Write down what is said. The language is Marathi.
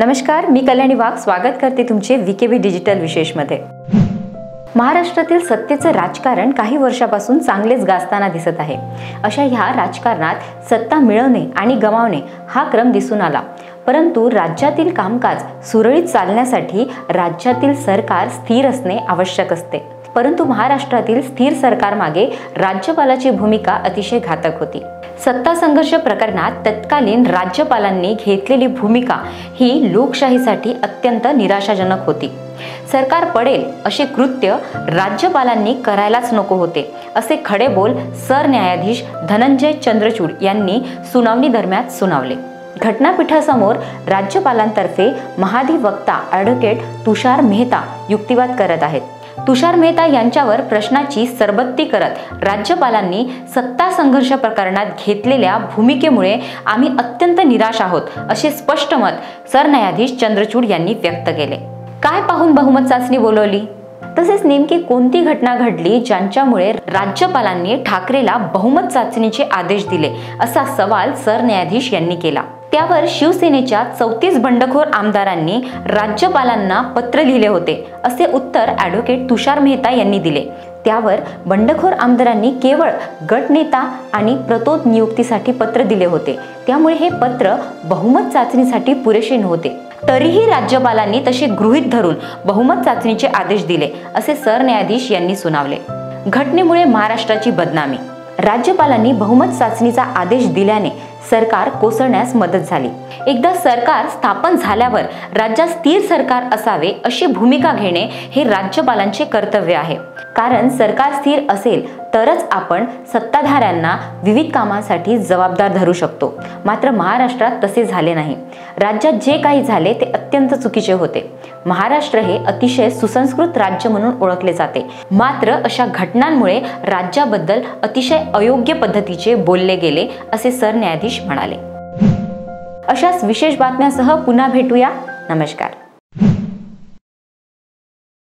नमस्कार, मी कल्याणी वाघ स्वागत करते तुमचे VKB डिजिटल विशेषमध्ये। महाराष्ट्रातील सत्तेचं राजकारण काही वर्षापासून चांगलेच गाजताना दिसत आहे। अशा ह्या राजकारणात सत्ता मिळवणे आणि गमावणे हा क्रम दिसून आला। परंतु राज्यातील कामकाज सुरळीत चालण्यासाठी राज्यातील सरकार स्थिर असणे आवश्यक असते। परंतु महाराष्ट्रातील स्थिर सरकार मागे राज्यपालाची भूमिका अतिशय घातक होती। सत्ता संघर्ष प्रकरणात तत्कालीन राज्यपालांनी घेतलेली भूमिका ही लोकशाहीसाठी अत्यंत निराशाजनक होती। सरकार पडेल असे कृत्य राज्यपालांनी करायलाच नको होते, असे खडे बोल सरन्यायाधीश धनंजय चंद्रचूड यांनी सुनावणी दरम्यान सुनावले। घटनापीठासमोर राज्यपालांतर्फे महाधिवक्ता ॲडव्होकेट तुषार मेहता युक्तिवाद करत आहेत। तुषार मेहता यांच्यावर प्रश्नाची सरबत्ती करत राज्यपालांनी सत्ता संघर्ष प्रकरणात घेतलेल्या भूमिकेमुळे आम्ही अत्यंत निराश आहोत असे स्पष्ट मत सरन्यायाधीश चंद्रचूड यांनी व्यक्त केले। काय पाहून बहुमत चाचणी बोलवली, तसेच नेमकी कोणती घटना घडली ज्यांच्यामुळे राज्यपालांनी ठाकरेला बहुमत चाचणीचे आदेश दिले, असा सवाल सरन्यायाधीश यांनी केला। त्यावर शिवसेनेच्या 34 बंडखोर आमदारांनी राज्यपालांना पत्र लिहिले होते, असे उत्तर ॲडव्होकेट तुषार मेहता यांनी दिले। त्यावर बंडखोर आमदारांनी केवळ गटनेता आणि प्रतोद नियुक्तीसाठी पत्र दिले होते, त्यामुळे हे पत्र बहुमत चाचणीसाठी पुरेसे नव्हते। तरीही राज्यपालांनी तसे गृहीत धरून बहुमत चाचणीचे आदेश दिले, असे सरन्यायाधीश यांनी सुनावले। घटनेमुळे महाराष्ट्राची बदनामी। राज्यपालांनी बहुमत चाचणीचा आदेश दिल्याने सरकार कोसळण्यास मदत झाली। एकदा सरकार स्थापन झाल्यावर राज्यात स्थिर सरकार असावे अशी भूमिका घेणे हे राज्यपालांचे कर्तव्य आहे। कारण सरकार स्थिर असेल तरच आपण सत्ताधाऱ्यांना विविध कामांसाठी जबाबदार धरू शकतो। मात्र महाराष्ट्रात तसे झाले नाही। राज्यात जे काही झाले ते अत्यंत चुकीचे होते। महाराष्ट्र हे अतिशय सुसंस्कृत राज्य म्हणून ओळखले जाते, मात्र अशा घटनांमुळे राज्याबद्दल अतिशय अयोग्य पद्धतीचे बोलले गेले, असे सरन्यायाधीश म्हणाले। अशाच विशेष बातम्यासह पुन्हा भेटूया। नमस्कार।